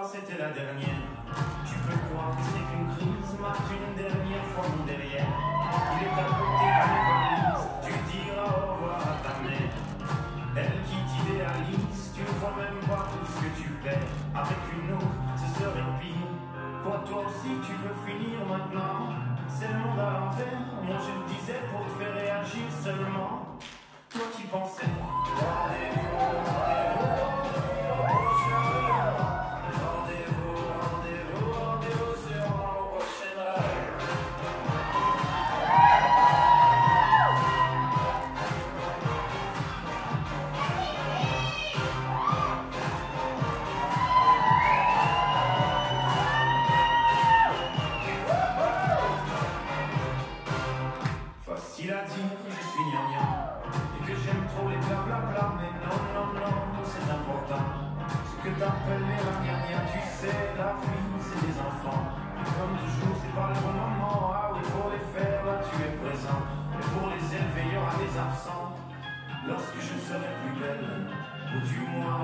fois c'était la dernière. Tu peux croire que c'est qu'une crise, mate une dernière fois mon derrière. Il est à côté de mes valises, tu diras au revoir à ta mère. Elle qui t'idéalise, tu ne vois même pas tout ce que tu perds. Avec une autre, ce serait pire. Quoi, toi aussi tu veux finir maintenant? C'est le monde à l'envers, moi je le disais pour te faire réagir seulement. Toi qui pensais, rendez-vous, rendez-vous, rendez-vous au prochain rêve. Rendez-vous, rendez-vous, rendez-vous sur mon prochain rêve. Facile à dire que je suis gnangnan et que j'aime trop les blablabla, mais non, non, non, c'est important. Ce que t'appelles les ragnagnas, tu sais, la vie, c'est des enfants. Et comme toujours, c'est pas le bon moment. Ah oui, pour les faire, là, tu es présent. Mais pour les élever, il y aura des absents. Lorsque je serai plus belle, ou du moins